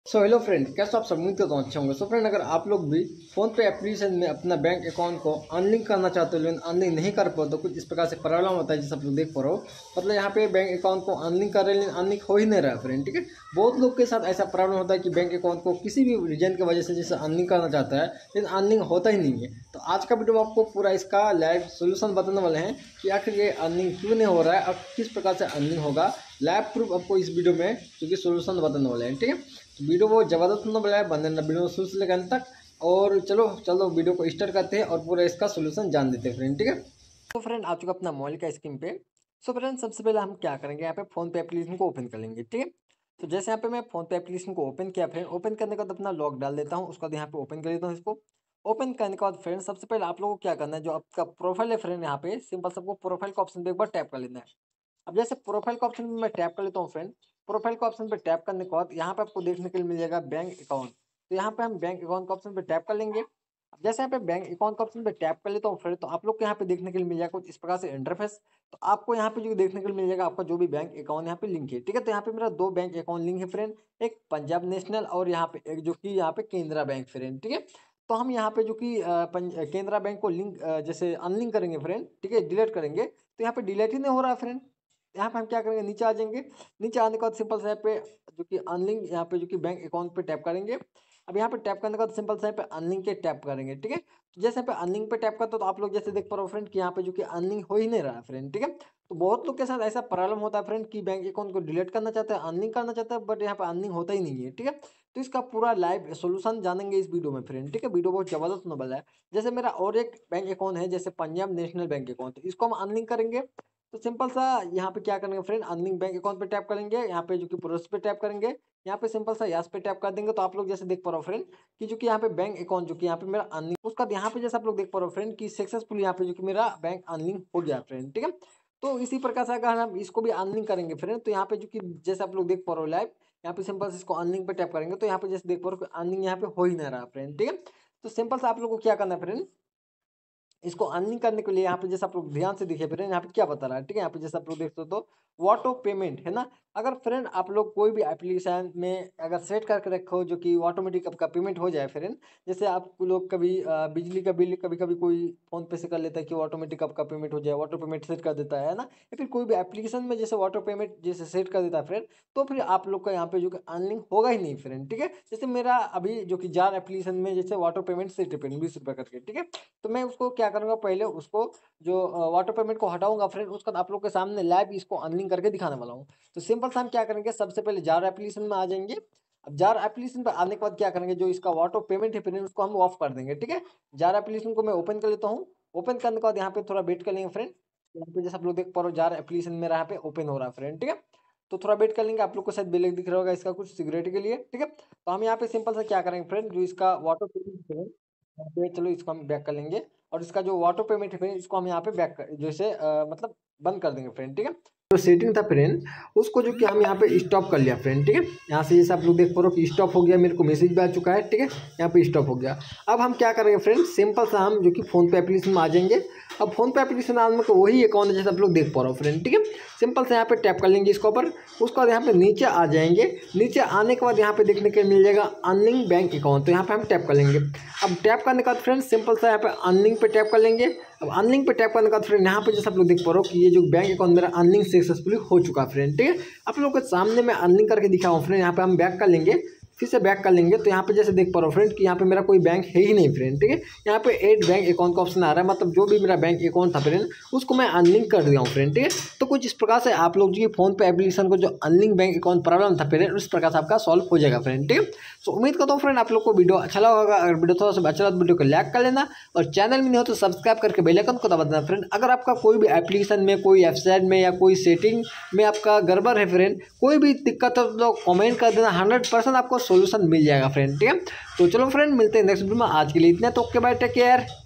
Hello friend, कैसे आप सब? उम्मीद करता हूँ अच्छे होंगे। फ्रेंड, अगर आप लोग भी फोन पे एप्लीकेशन में अपना बैंक अकाउंट को अनलिंक करना चाहते हो लेकिन अनलिंक नहीं कर पाते तो कुछ इस प्रकार से प्रॉब्लम होता है, जैसे आप लोग देख पा रहे हो। मतलब यहाँ पे बैंक अकाउंट को अनलिंक कर रहे हैं लेकिन अनलिंक हो ही नहीं रहा है फ्रेंड। ठीक है, बहुत लोग के साथ ऐसा प्रॉब्लम होता है कि बैंक अकाउंट को किसी भी रीजन की वजह से जैसे अनलिंक करना चाहता है लेकिन अनलिंक होता ही नहीं है। तो आज का वीडियो में आपको पूरा इसका लाइव सोल्यूशन बताने वाले हैं कि आखिर ये अनलिंक क्यों नहीं हो रहा है और किस प्रकार से अनलिंक होगा। लाइव प्रूफ आपको इस वीडियो में क्योंकि सोल्यूशन बताने वाले हैं। ठीक है, तो वीडियो बहुत ज़बरदस्त होने वाला है, बने रहना वीडियो शुरू से लेकर अंत तक। और चलो चलो वीडियो को स्टार्ट करते हैं और पूरा इसका सोल्यूशन जान देते हैं फ्रेंड। ठीक है, तो फ्रेंड आ चुका अपना मोबाइल का स्क्रीन पे। सो फ्रेंड, सबसे पहले हम क्या करेंगे, यहाँ पे फोन पे एप्लीकेशन को ओपन कर लेंगे। ठीक है, तो जैसे यहाँ पे मैं फोन पे एप्लीकेशन को ओपन किया फ्रेंड, ओपन करने के बाद अपना लॉक डाल देता हूँ। उसके बाद यहाँ पे ओपन कर लेता हूँ इसको। ओपन करने के बाद फ्रेंड सबसे पहले आप लोगों को क्या करना है, जो आपका प्रोफाइल है फ्रेंड, यहाँ पे सिंपल सबको प्रोफाइल का ऑप्शन पे एक बार टैप कर लेना है। अब जैसे प्रोफाइल का ऑप्शन मैं टैप कर लेता हूँ फ्रेंड, प्रोफाइल का ऑप्शन पे टैप करने के बाद यहाँ पे आपको देखने के लिए मिल जाएगा बैंक अकाउंट। तो यहाँ पे हम बैंक अकाउंट का ऑप्शन पे टैप कर लेंगे। अब जैसे यहाँ पे बैंक अकाउंट का ऑप्शन पे टैप कर लेता हूँ फ्रेंड, तो आप लोग को यहाँ पे देखने के लिए मिल जाएगा कुछ इस प्रकार से इंटरफेस। तो आपको यहाँ पे जो देखने के लिए मिल जाएगा आपका जो भी बैंक अकाउंट यहाँ पे लिंक है। ठीक है, तो यहाँ पे मेरा दो बैंक अकाउंट लिंक है फ्रेंड, एक पंजाब नेशनल और यहाँ पे एक जो कि यहाँ पे केनरा बैंक फ्रेंड। ठीक है, तो हम यहाँ पे जो कि केनरा बैंक को लिंक जैसे अनलिंक करेंगे फ्रेंड, ठीक है, डिलीट करेंगे, तो यहाँ पे डिलीट ही नहीं हो रहा है फ्रेंड। यहाँ पे हम क्या करेंगे, नीचे आ जाएंगे। नीचे आने के बाद सिंपल से यहाँ पे जो कि अनलिंक, यहाँ पे जो कि बैंक अकाउंट पे टैप करेंगे। अब यहाँ पे टैप करने के बाद सिंपल से यहाँ पे अनलिंक के टैप करेंगे। ठीक है, तो जैसे यहाँ पे अनलिंक पे टैप करते हो तो आप लोग जैसे देख पा रहे हो फ्रेंड कि यहाँ पे जो कि अनलिंक हो ही नहीं रहा है फ्रेंड। ठीक है, तो बहुत लोग के साथ ऐसा प्रॉब्लम होता है फ्रेंड कि बैंक अकाउंट को डिलीट करना चाहता है, अनलिंक करना चाहता है, बट यहाँ पे अनलिंक होता ही नहीं है। ठीक है, तो इसका पूरा लाइव सोल्यूशन जानेंगे इस वीडियो में फ्रेंड। ठीक है, वीडियो बहुत जबरदस्त होने वाला है। जैसे मेरा और एक बैंक अकाउंट है जैसे पंजाब नेशनल बैंक अकाउंट, इसको हम अनलिंक करेंगे। तो सिंपल सा यहाँ पे क्या करेंगे फ्रेंड, अनलिंक बैंक अकाउंट पे टैप करेंगे, यहाँ पे जो कि प्रोसेस पे टैप करेंगे, यहाँ पे सिंपल सा यस पे टैप कर देंगे। तो आप लोग जैसे देख पा रहे हो फ्रेंड कि जो कि यहाँ पे बैंक अकाउंट जो कि यहाँ पे मेरा अनलिंक, उसका यहाँ पे जैसे आप लोग देख पा रहे हो फ्रेंड कि सक्सेसफुल यहाँ पे जो कि मेरा बैंक अनलिंक हो गया फ्रेंड। ठीक है, तो इसी प्रकार से अगर हम इसको भी अनलिंक करेंगे फ्रेंड, तो यहाँ पे जो कि जैसे आप लोग देख पा रहे हो लाइव, यहाँ पे सिंपल से इसको अनलिंक पे टैप करेंगे तो यहाँ पे जैसे देख पा रहे हो अनलिंक यहाँ पे हो ही नहीं रहा फ्रेंड। ठीक है, तो सिंपल से आप लोग को क्या करना है फ्रेंड, इसको अर्निंग करने के लिए यहाँ पे जैसे आप लोग ध्यान से देखिए फ्रेंड, यहाँ पे क्या बता रहा है। ठीक है, यहाँ पे जैसे आप लोग देखते हो तो ऑटो पेमेंट है ना। अगर फ्रेंड आप लोग कोई भी एप्लीकेशन में अगर सेट करके रखो जो कि ऑटोमेटिक आपका पेमेंट हो जाए फ्रेंड, जैसे आप लोग कभी बिजली का बिल कभी कभी कोई फोन पे से कर लेता है कि ऑटोमेटिक आपका पेमेंट हो जाए, ऑटो पेमेंट सेट कर देता है ना, या फिर कोई भी एप्लीकेशन में जैसे ऑटो पेमेंट जैसे सेट कर देता है फ्रेंड, तो फिर आप लोग का यहाँ पे जो कि अर्निंग होगा ही नहीं फ्रेंड। ठीक है, जैसे मेरा अभी जो कि जार एप्लीकेशन में जैसे ऑटो पेमेंट सेट है फ्रेंड 20 रुपये करके। ठीक है, तो मैं उसको क्या करूँगा, पहले उसको जो वाटर पेमेंट को हटाऊंगा फ्रेंड, उसका आप लोग के सामने लाइव इसको अनलिंक करके दिखाने वाला हूँ। तो सिंपल सा हम क्या करेंगे, सबसे पहले जार एप्लीकेशन में आ जाएंगे। अब जार एप्लीकेशन पर आने के बाद क्या करेंगे, जो इसका वाटर पेमेंट है फ्रेंड उसको हम ऑफ कर देंगे। ठीक है, जार एप्लीकेशन को मैं ओपन कर लेता हूँ। ओपन करने के बाद यहाँ पे थोड़ा वेट कर लेंगे फ्रेंड। यहाँ पे जैसे आप लोग देख पा रहे हो जार एप्लीकेशन मेरा यहाँ पे ओपन हो रहा है फ्रेंड। ठीक है, तो थोड़ा वेट कर लेंगे, आप लोग को शायद बिल दिख रहा होगा इसका कुछ सिक्योरिटी के लिए। ठीक है, तो हम यहाँ पे सिंपल सा क्या करेंगे फ्रेंड, जो इसका वाटर पेमेंट है यहाँ पे, चलो इसको हम बैक कर लेंगे। और इसका जो वाटर पेमेंट है फ्रेंड इसको हम यहाँ पे बैक कर जैसे मतलब बंद कर देंगे फ्रेंड। ठीक है, जो सेटिंग था फ्रेंड उसको जो कि हम यहाँ पे स्टॉप कर लिया फ्रेंड। ठीक है, यहाँ से जैसे आप लोग देख पा रहे हो कि स्टॉप हो गया, मेरे को मैसेज भी आ चुका है। ठीक है, यहाँ पे स्टॉप हो गया। अब हम क्या करेंगे फ्रेंड, सिंपल सा हम जो कि फोन पे एप्लीकेशन में आ जाएंगे। अब फोन पे एप्लीकेशन आने में वही अकाउंट है जैसे आप लोग देख पा रहे हो फ्रेंड। ठीक है, सिंपल से यहाँ पे टैप कर लेंगे इसके ऊपर। उसके बाद यहाँ पे नीचे आ जाएंगे। नीचे आने के बाद यहाँ पे देखने के मिल जाएगा अर्निंग बैंक अकाउंट, तो यहाँ पे हम टैप कर लेंगे। अब टैप करने के बाद फ्रेंड सिंपल सा यहाँ पे अर्निंग पे टैप कर लेंगे। अब अर्निंग पे टैप करने के बाद फ्रेंड यहाँ पे जैसे आप लोग देख पा रहे हो कि ये जो बैंक अकाउंट मेरा अर्निंग सक्सेसफुली हो चुका है फ्रेंड। ठीक है, आप लोगों के सामने मैं अर्निंग करके दिखाऊँ फ्रेंड। यहाँ पे हम बैक कर लेंगे, फिर से बैक कर लेंगे। तो यहाँ पे जैसे देख पा रहे हो फ्रेंड कि यहाँ पे मेरा कोई बैंक है ही नहीं फ्रेंड। ठीक है, यहाँ पे ऐड बैंक अकाउंट का ऑप्शन आ रहा है, मतलब जो भी मेरा बैंक अकाउंट था फ्रेंड उसको मैं अनलिंक कर दिया हूँ फ्रेंड। ठीक है, तो कुछ इस प्रकार से आप लोग जो फोन पे एप्लीकेशन को जो अनलिंक बैंक अकाउंट प्रॉब्लम था फ्रेंड उस प्रकार से आपका सॉल्व हो जाएगा फ्रेंड। ठीक है, तो उम्मीद करता हूँ फ्रेंड आप लोग को वीडियो अच्छा लगा होगा। अगर वीडियो थोड़ा सा अच्छा लगा तो वीडियो को लाइक कर लेना और चैनल में नहीं हो तो सब्सक्राइब करके बेल आइकन को दबा देना फ्रेंड। अगर आपका कोई भी एप्लीकेशन में, कोई वेबसाइट में या कोई सेटिंग में आपका गड़बड़ है फ्रेंड, कोई भी दिक्कत हो तो कमेंट कर देना, 100% आपको सोल्यूशन मिल जाएगा फ्रेंड। ठीक है, तो चलो फ्रेंड मिलते हैं नेक्स्ट वीडियो में। आज के लिए इतना, तो ओके बाय, टेक केयर।